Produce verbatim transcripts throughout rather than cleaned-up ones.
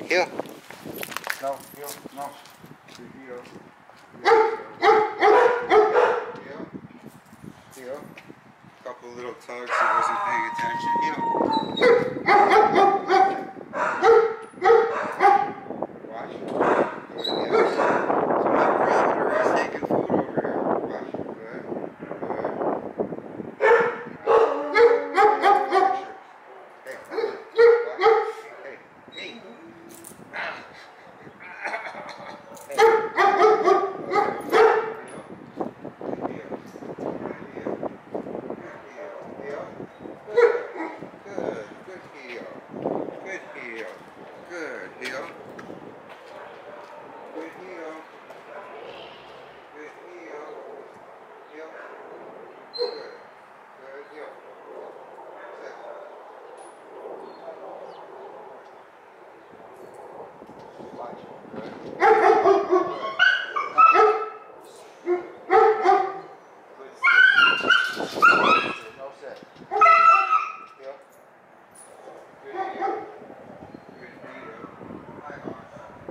Heel. No, heel, no. Heel. Heel. Heel. Couple little tugs, he wasn't paying attention. Heel. Watch. Good, heel. So my parameter is taking food over here. Watch. Good. Good heel. Good heel. Good heel. Heel. Good. Good heel. Sit. Watch. Good. Good. Good sit. No sit. Heel. Good heel. Good heel. High arm.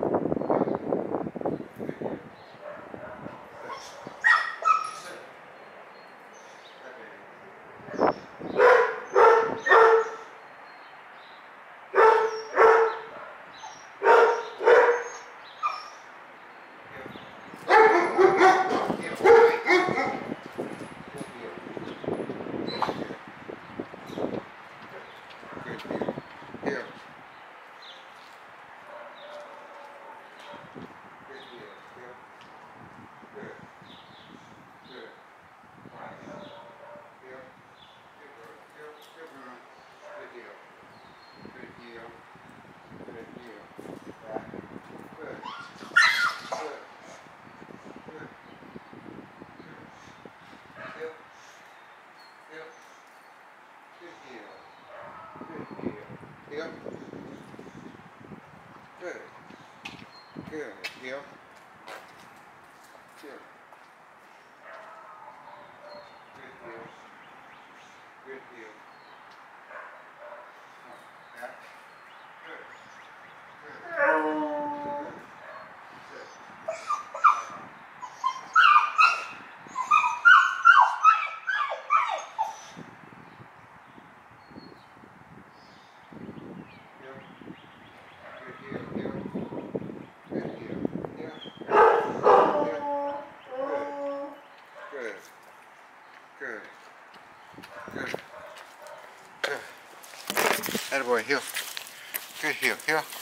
Heel. Good. Good. Heel. Good. Good heel. Good heel. Back. Good. Good. Good. Sit. Good. Good. Good. Attaboy, heel. Good heel, heel.